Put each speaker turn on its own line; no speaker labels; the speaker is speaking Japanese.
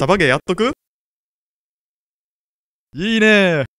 サバゲーやっとく？いいね。